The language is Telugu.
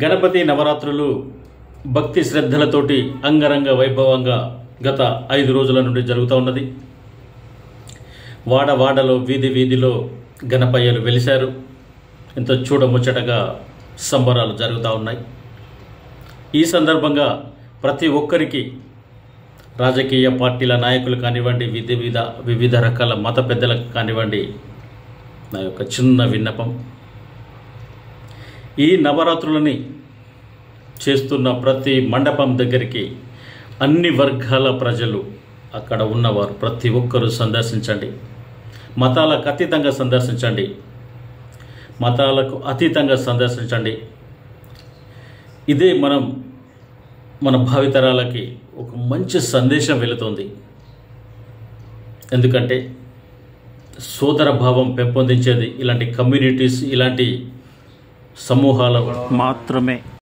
గణపతి నవరాత్రులు భక్తి శ్రద్ధలతోటి అంగరంగ వైభవంగా గత 5 రోజుల నుండి జరుగుతూ ఉన్నది. వాడవాడలో వీధి వీధిలో గణపయ్యలు వెలిశారు. ఎంతో చూడముచ్చటగా సంబరాలు జరుగుతూ ఉన్నాయి. ఈ సందర్భంగా ప్రతి ఒక్కరికి రాజకీయ పార్టీల నాయకులు కానివ్వండి, వివిధ రకాల మత పెద్దలకు కానివ్వండి, నా యొక్క చిన్న విన్నపం, ఈ నవరాత్రులని చేస్తున్న ప్రతి మండపం దగ్గరికి అన్ని వర్గాల ప్రజలు అక్కడ ఉన్నవారు ప్రతి ఒక్కరూ సందర్శించండి. మతాలకు అతీతంగా సందర్శించండి. ఇదే మన భావితరాలకి ఒక మంచి సందేశం వెళుతుంది. ఎందుకంటే సోదర భావం పెంపొందించేది ఇలాంటి కమ్యూనిటీస్, ఇలాంటి సమూహాలు మాత్రమే.